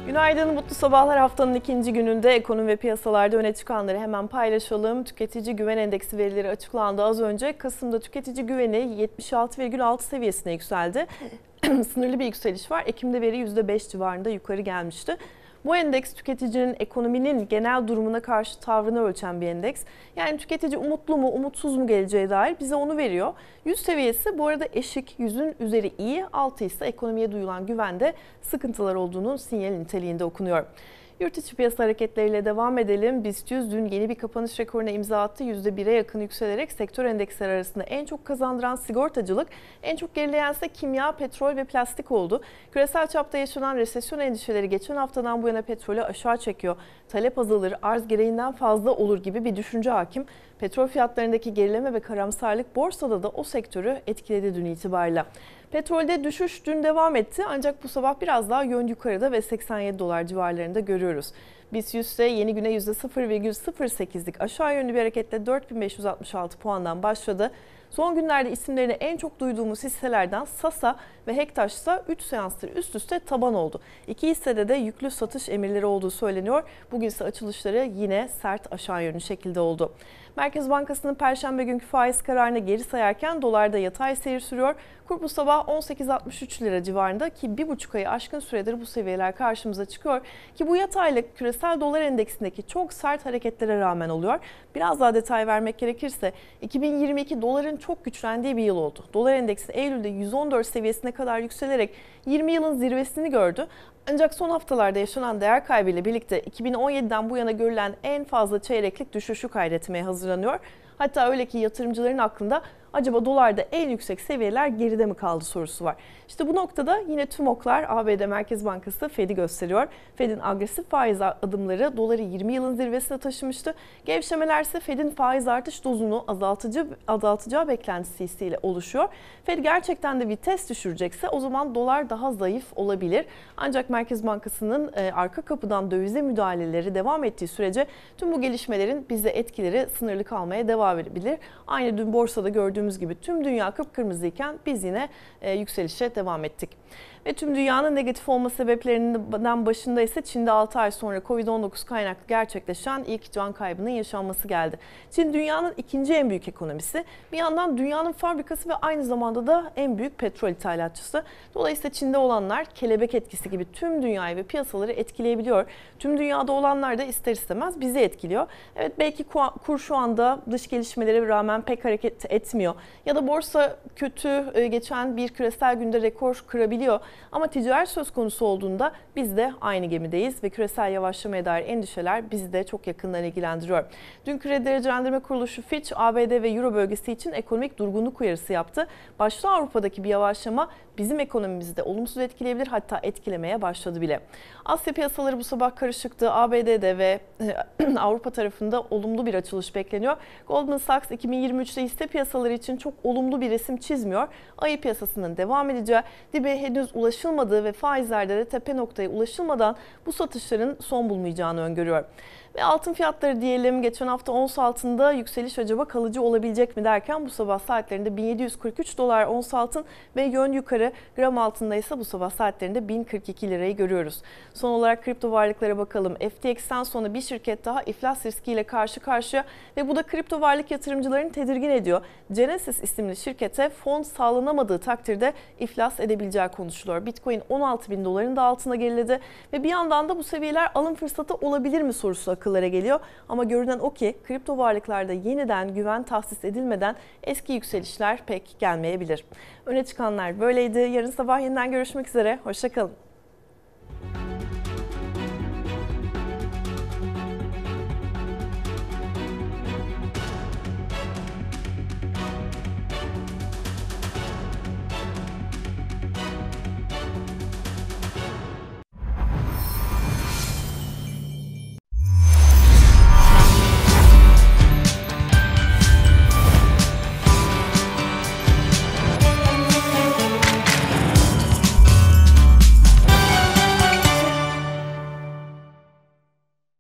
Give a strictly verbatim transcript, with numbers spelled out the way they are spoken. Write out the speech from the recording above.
Günaydın, mutlu sabahlar. Haftanın ikinci gününde ekonomi ve piyasalarda öne çıkanları hemen paylaşalım. Tüketici güven endeksi verileri açıklandı az önce. Kasım'da tüketici güveni yetmiş altı virgül altı seviyesine yükseldi. Sınırlı bir yükseliş var. Ekim'de veri yüzde beş civarında yukarı gelmişti. Bu endeks tüketicinin ekonominin genel durumuna karşı tavrını ölçen bir endeks. Yani tüketici umutlu mu, umutsuz mu geleceğe dair bize onu veriyor. yüz seviyesi bu arada eşik, yüzün üzeri iyi, altı ise ekonomiye duyulan güvende sıkıntılar olduğunun sinyali niteliğinde okunuyor. Yurt içi piyasa hareketleriyle devam edelim. BIST yüz dün yeni bir kapanış rekoruna imza attı. yüzde bire yakın yükselerek sektör endeksleri arasında en çok kazandıran sigortacılık, en çok gerileyen ise kimya, petrol ve plastik oldu. Küresel çapta yaşanan resesyon endişeleri geçen haftadan bu yana petrolü aşağı çekiyor. Talep azalır, arz gereğinden fazla olur gibi bir düşünce hakim. Petrol fiyatlarındaki gerileme ve karamsarlık borsada da o sektörü etkiledi dün itibariyle. Petrolde düşüş dün devam etti ancak bu sabah biraz daha yön yukarıda ve seksen yedi dolar civarlarında görüyoruz. BIST yüz ise yeni güne yüzde sıfır virgül sıfır sekizlik aşağı yönlü bir hareketle dört bin beş yüz altmış altı puandan başladı. Son günlerde isimlerini en çok duyduğumuz hisselerden Sasa ve Hektaş ise üç seanstır üst üste taban oldu. İki hissede de yüklü satış emirleri olduğu söyleniyor. Bugün ise açılışları yine sert aşağı yönlü şekilde oldu. Merkez Bankası'nın Perşembe günkü faiz kararını geri sayarken dolarda yatay seyir sürüyor. Kur bu sabah on sekiz virgül altmış üç lira civarında ki bir buçuk ayı aşkın süredir bu seviyeler karşımıza çıkıyor. Ki bu yataylık küresel dolar endeksindeki çok sert hareketlere rağmen oluyor. Biraz daha detay vermek gerekirse iki bin yirmi iki doların çok güçlendiği bir yıl oldu. Dolar endeksi Eylül'de yüz on dört seviyesine kadar yükselerek yirmi yılın zirvesini gördü. Ancak son haftalarda yaşanan değer kaybıyla birlikte iki bin on yediden bu yana görülen en fazla çeyreklik düşüşü kaydetmeye hazırlanıyor. Hatta öyle ki yatırımcıların aklında acaba dolarda en yüksek seviyeler geride mi kaldı sorusu var. İşte bu noktada yine tüm oklar A B D Merkez Bankası Fed'i gösteriyor. Fed'in agresif faiz adımları doları yirmi yılın zirvesine taşımıştı. Gevşemeler ise Fed'in faiz artış dozunu azaltıcı, azaltacağı beklentisiyle oluşuyor. Fed gerçekten de vites düşürecekse o zaman dolar daha zayıf olabilir. Ancak Merkez Bankası'nın arka kapıdan dövize müdahaleleri devam ettiği sürece tüm bu gelişmelerin bize etkileri sınırlı kalmaya devam edebilir. Aynı dün borsada gördüğümüz gibi tüm dünya kıpkırmızıyken biz yine e, yükselişe devam ettik. Ve tüm dünyanın negatif olma sebeplerinden başında ise Çin'de altı ay sonra Covid on dokuz kaynaklı gerçekleşen ilk can kaybının yaşanması geldi. Çin dünyanın ikinci en büyük ekonomisi. Bir yandan dünyanın fabrikası ve aynı zamanda da en büyük petrol ithalatçısı. Dolayısıyla Çin'de olanlar kelebek etkisi gibi tüm dünyayı ve piyasaları etkileyebiliyor. Tüm dünyada olanlar da ister istemez bizi etkiliyor. Evet, belki kur şu anda dış gelişmelere rağmen pek hareket etmiyor. Ya da borsa kötü geçen bir küresel günde rekor kırabiliyor. Ama ticaret söz konusu olduğunda biz de aynı gemideyiz ve küresel yavaşlamaya dair endişeler bizi de çok yakından ilgilendiriyor. Dün Kredi Derecelendirme Kuruluşu Fitch, A B D ve Euro bölgesi için ekonomik durgunluk uyarısı yaptı. Başta Avrupa'daki bir yavaşlama bizim ekonomimizi de olumsuz etkileyebilir, hatta etkilemeye başladı bile. Asya piyasaları bu sabah karışıktı. A B D'de ve Avrupa tarafında olumlu bir açılış bekleniyor. Goldman Sachs iki bin yirmi üçte hisse piyasaları için çok olumlu bir resim çizmiyor. Ayı piyasasının devam edeceği, dibe henüz ulaşılmadığı ve faizlerde de tepe noktaya ulaşılmadan bu satışların son bulmayacağını öngörüyor. Ve altın fiyatları diyelim, geçen hafta ons altında yükseliş acaba kalıcı olabilecek mi derken bu sabah saatlerinde bin yedi yüz kırk üç dolar ons altın ve yön yukarı, gram altında ise bu sabah saatlerinde bin kırk iki lirayı görüyoruz. Son olarak kripto varlıklara bakalım. F T X'ten sonra bir şirket daha iflas riskiyle karşı karşıya ve bu da kripto varlık yatırımcılarını tedirgin ediyor. Genesis isimli şirkete fon sağlanamadığı takdirde iflas edebileceği konuşuluyor. Bitcoin on altı bin doların da altına geriledi ve bir yandan da bu seviyeler alım fırsatı olabilir mi sorusu akıllara geliyor. Ama görünen o ki kripto varlıklarda yeniden güven tahsis edilmeden eski yükselişler pek gelmeyebilir. Öne çıkanlar böyleydi. Yarın sabah yeniden görüşmek üzere. Hoşça kalın.